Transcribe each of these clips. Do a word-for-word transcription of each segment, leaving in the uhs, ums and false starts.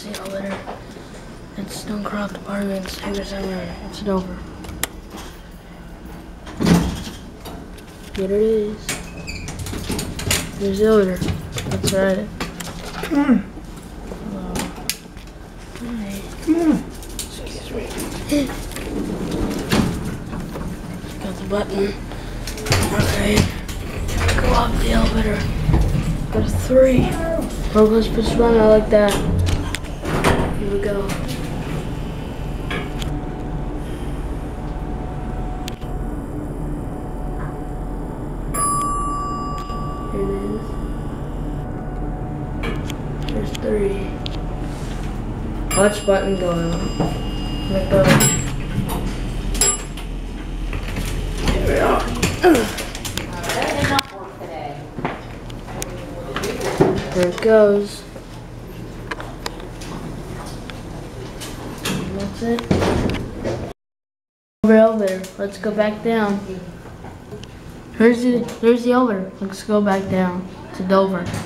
the elevator. It's Stonecroft Apartments, Hagerstown. It's Dover. Here it is. There's the elevator. Let's ride it. Come on. Hello. Hi. Come on. Excuse me. Got the button. Okay. Go up the elevator. Go to three. Oh, let's push one. I like that. Here we go. Here it is. There's three. Watch button going on. Let go. Here we are. That did not work today. There it goes. That's it. Over elevator. Let's go back down. Here's the there's the elevator. Let's go back down to Dover. It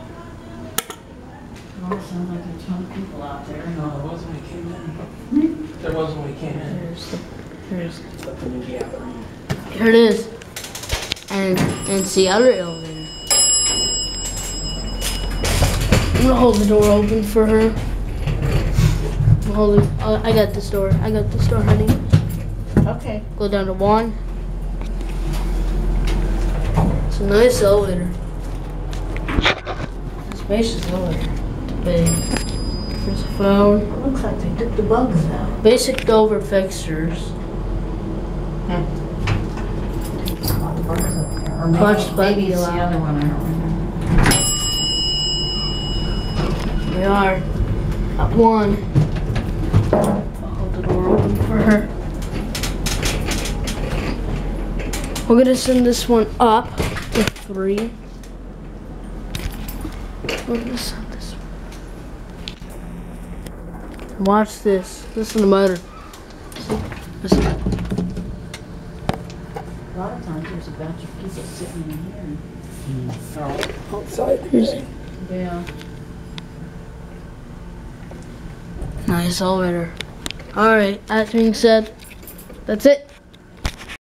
all sounds like there's a ton of people out there. No, there wasn't when we came in. There wasn't when we came in. Here's the here's But the new gallery. here it is. And and it's the other elevator. I'm gonna hold the door open for her. I'm hold it. Uh, I got this door. I got this door, honey. Okay. Go down to one. It's a nice elevator. It's a spacious elevator. Big. There's a phone. It looks like they took the bugs out. Basic Dover fixtures. Hmm. There's a lot of bugs up there. Or maybe, Punch button maybe it's the allowed. other one. I don't remember. We are at one. I'll hold the door open for her. We're gonna send this one up to three. We're gonna send this one. Watch this. Listen to the motor. Listen. A lot of times there's a bunch of people sitting in here. And, oh, Outside. Here's yeah. nice elevator. Alright, that being said, that's it.